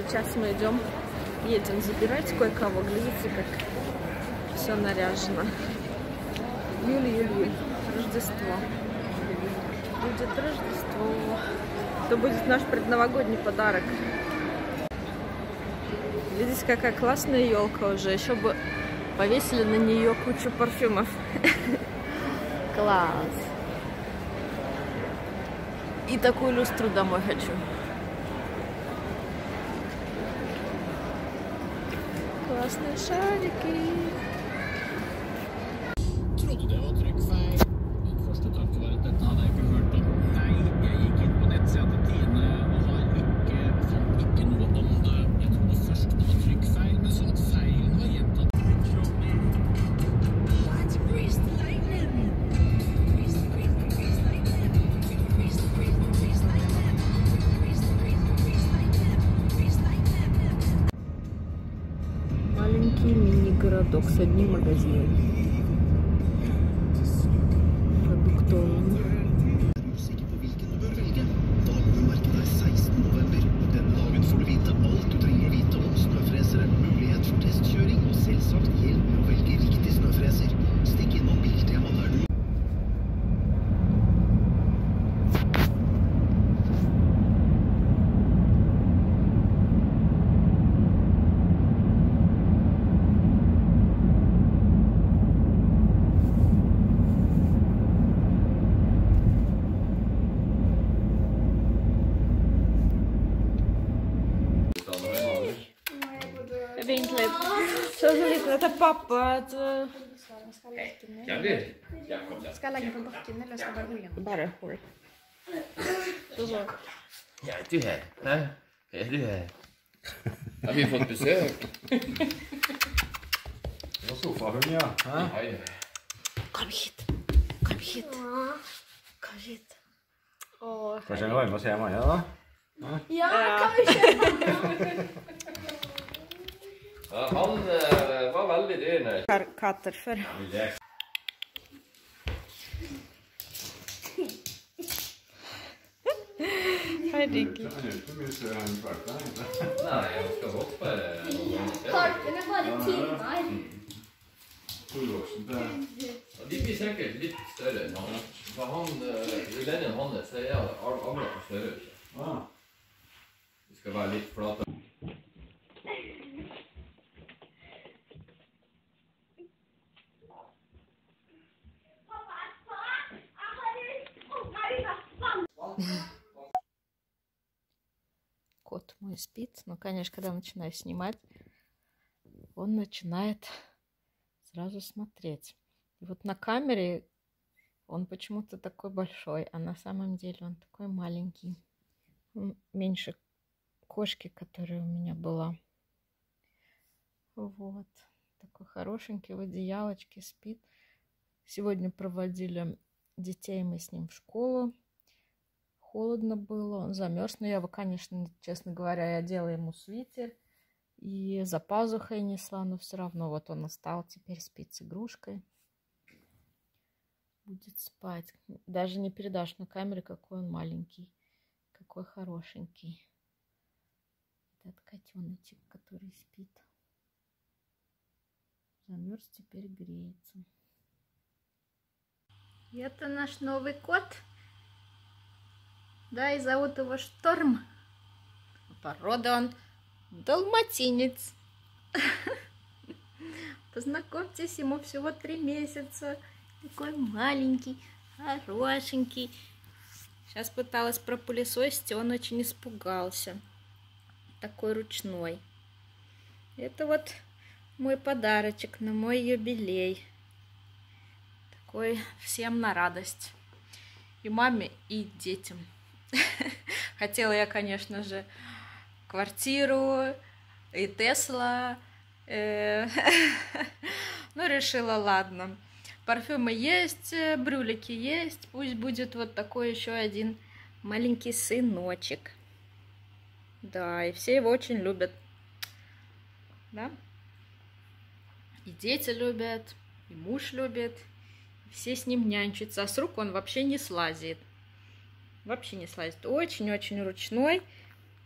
сейчас мы едем забирать кое-кого. Глядите, как все наряжено. Июль, Рождество. Будет Рождество. Это будет наш предновогодний подарок. Видите, какая классная елка уже. Еще бы повесили на нее кучу парфюмов. Класс. И такую люстру домой хочу. Классные шарики. Маленький мини-городок с одним магазином. Продуктовым. Vinklet. Så lite att pappa att... Ska jag lägga på backen eller ska jag bara hålla? Bara håll. Så. Ja, du här. Nej, är du här? Har vi fått besök? Det var sofahund, ja. Hej. Kom hit. Kom hit. Kom hit. Åh. Kanske en varm och se Maja då? Ja, kanske. Ja, han var väldigt dyr nu. Katter för. Herregud. Nej, jag ska hoppa. Karpen är bara timmar. Ja, de blir säkert lite större än han. För han, ju längre han är, så är jag alla för större. Det ska vara lite flata. Кот мой спит, но, конечно, когда начинаю снимать, он начинает сразу смотреть. И вот на камере он почему-то такой большой, а на самом деле он такой маленький. Он меньше кошки, которая у меня была. Вот. Такой хорошенький в одеялочке спит. Сегодня проводили детей мы с ним в школу. Холодно было, он замерз, но я его, конечно, честно говоря, я одела ему свитер и за пазухой несла, но все равно вот он устал, теперь спит с игрушкой, будет спать. Даже не передашь на камере, какой он маленький, какой хорошенький. Этот котеночек, который спит, замерз, теперь греется. И это наш новый кот. Да, и зовут его Шторм. Порода он далматинец. Познакомьтесь, ему всего 3 месяца. Такой маленький, хорошенький. Сейчас пыталась пропылесосить, и он очень испугался. Такой ручной. Это вот мой подарочек на мой юбилей. Такой всем на радость. И маме, и детям. Хотела я, конечно же, квартиру и Тесла. Но решила, ладно. Парфюмы есть, брюлики есть. Пусть будет вот такой еще один маленький сыночек. Да, и все его очень любят. Да? И дети любят, и муж любит. Все с ним нянчатся. А с рук он вообще не слазит. Вообще не слазит. Очень-очень ручной.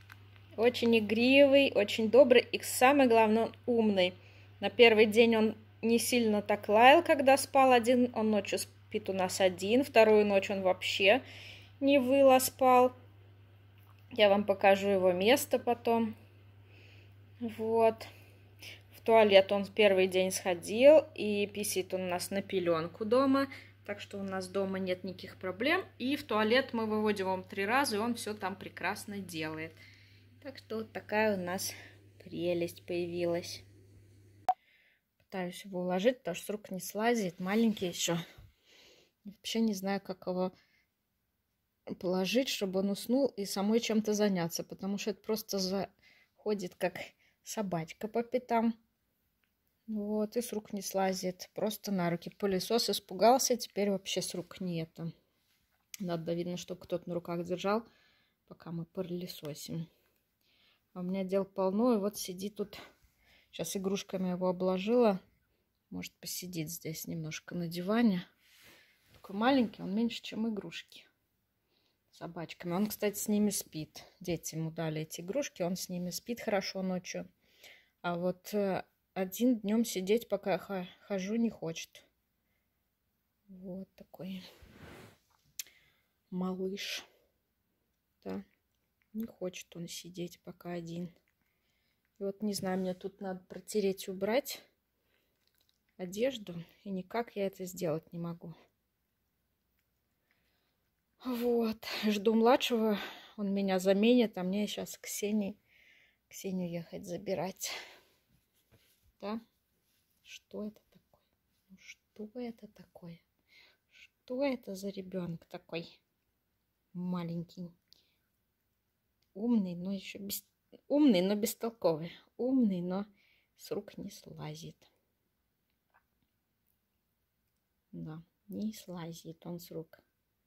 Очень игривый, очень добрый и, самое главное, он умный. На первый день он не сильно так лаял, когда спал один. Он ночью спит у нас один. Вторую ночь он вообще не выл, а спал. Я вам покажу его место потом. Вот. В туалет он первый день сходил. И писит он у нас на пеленку дома. Так что у нас дома нет никаких проблем. И в туалет мы выводим его 3 раза, и он все там прекрасно делает. Так что вот такая у нас прелесть появилась. Пытаюсь его уложить, потому что с рук не слазит. Маленький еще. Вообще не знаю, как его положить, чтобы он уснул и самой чем-то заняться. Потому что это просто заходит, как собачка по пятам. Вот, и с рук не слазит. Просто на руки. Пылесос испугался, теперь вообще с рук нету. Надо, видно, чтобы кто-то на руках держал, пока мы пылесосим. А у меня дел полно, и вот сидит тут. Сейчас игрушками его обложила. Может посидеть здесь немножко на диване. Такой маленький, он меньше, чем игрушки. Собачками. Он, кстати, с ними спит. Дети ему дали эти игрушки, он с ними спит хорошо ночью. А вот один днем сидеть, пока хожу, не хочет. Вот такой малыш. Да. Не хочет он сидеть пока один. И вот, не знаю, мне тут надо протереть, убрать одежду. И никак я это сделать не могу. Вот. Жду младшего. Он меня заменит, а мне сейчас Ксению ехать забирать. Да? Что это такое? Ну, что это такое? Что это за ребенок такой маленький? Умный, но еще умный, но бестолковый. Умный, но с рук не слазит. Да, не слазит он с рук.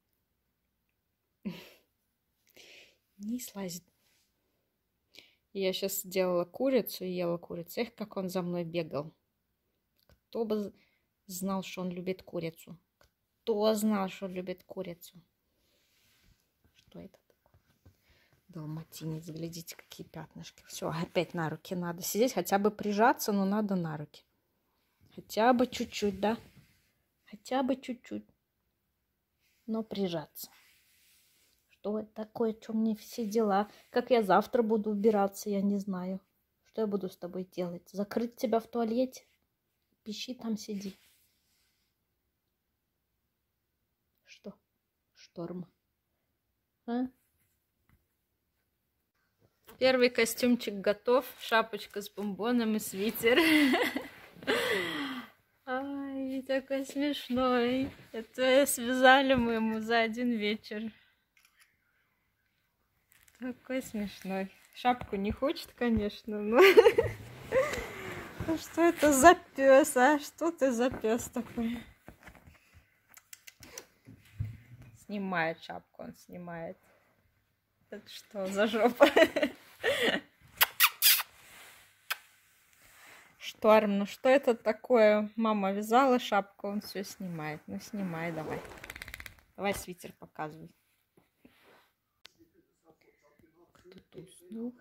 Не слазит. Я сейчас делала курицу и ела курицу. Эх, как он за мной бегал. Кто бы знал, что он любит курицу? Кто знал, что он любит курицу? Что это? Далматинец, глядите, какие пятнышки. Все, опять на руки надо сидеть, хотя бы прижаться, но надо на руки. Хотя бы чуть-чуть, да? Хотя бы чуть-чуть. Но прижаться. Что это такое? Что мне все дела? Как я завтра буду убираться, я не знаю. Что я буду с тобой делать? Закрыть тебя в туалете? Пищи там, сиди. Что? Шторм. А? Первый костюмчик готов. Шапочка с бомбоном и свитер. Ай, такой смешной. Это связали мы ему за один вечер. Такой смешной. Шапку не хочет, конечно, но... Что это за пес, а? Что ты за пес такой? Снимает шапку, он снимает. Это что за жопа? Шторм, ну что это такое? Мама вязала шапку, он все снимает. Ну снимай давай. Давай свитер показывай. Кто-то уснул.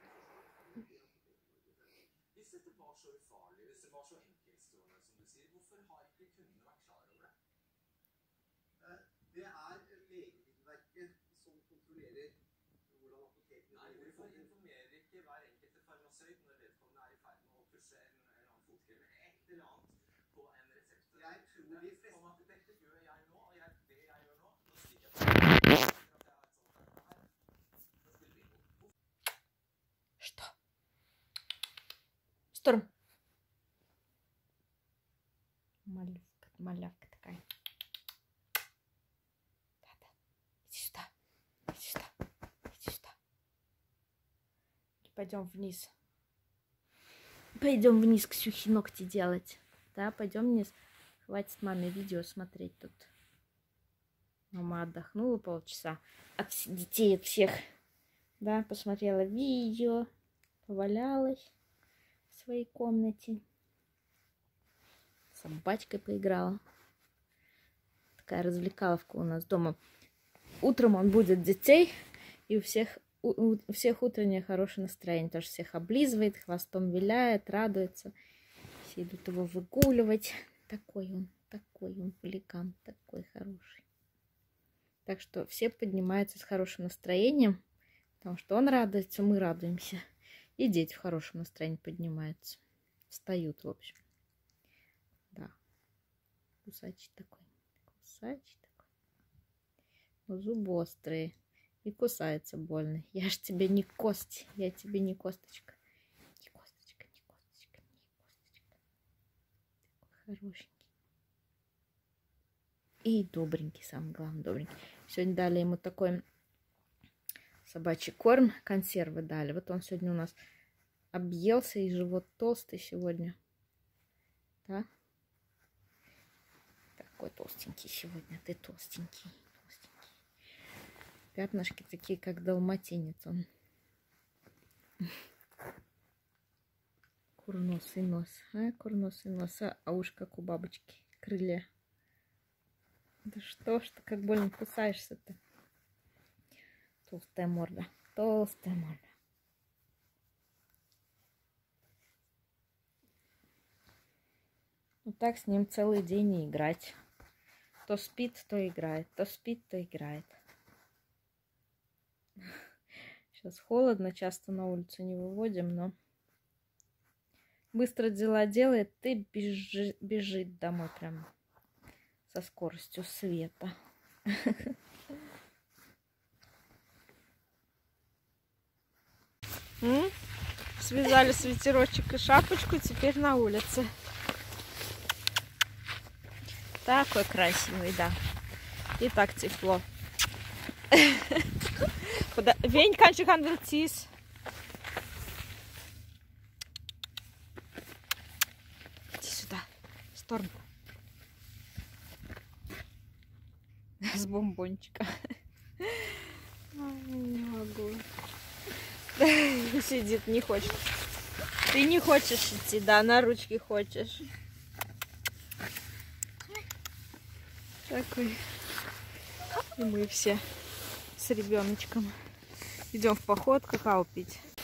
Что? Шторм. Малявка такая. Да-да. Иди сюда. Иди сюда. Иди сюда. Пойдем вниз. Пойдем вниз, Ксюхе ногти делать. Да, пойдем вниз. Хватит маме видео смотреть тут. Мама отдохнула полчаса от детей, от всех. Да, посмотрела видео, повалялась в своей комнате. С собачкой поиграла. Такая развлекаловка у нас дома. Утром он будет детей, и у всех у всех утреннее хорошее настроение. Тоже всех облизывает, хвостом виляет, радуется. Все идут его выгуливать. Такой он великан, такой хороший. Так что все поднимаются с хорошим настроением, потому что он радуется, мы радуемся. И дети в хорошем настроении поднимаются. Встают, в общем. Да. Кусачий такой. Кусачий такой. Но зубы острые. И кусается больно. Я ж тебе не кость. Я тебе не косточка. Не косточка, не косточка, не косточка. Такой хорошенький. И добренький, самое главное, добренький. Сегодня дали ему такой собачий корм. Консервы дали. Вот он сегодня у нас объелся. И живот толстый сегодня. Да? Такой толстенький сегодня. Ты толстенький. Пятнышки такие, как далматинец он. Курносый нос. Курносый нос. А уж как у бабочки. Крылья. Да что ж ты, как больно кусаешься-то. Толстая морда. Толстая морда. Вот так с ним целый день и играть. То спит, то играет. То спит, то играет. Сейчас холодно, часто на улицу не выводим, но быстро дела делает и бежит домой прям со скоростью света. Связали свитерочек и шапочку, теперь на улице. Такой красивый, да. И так тепло. Wen kannst du anziehen? Иди сюда, в сторону. С бомбончика. Не могу. Сидит, не хочет. Ты не хочешь идти, да, на ручки хочешь. Такой. И мы все с ребеночком идем в поход какао пить.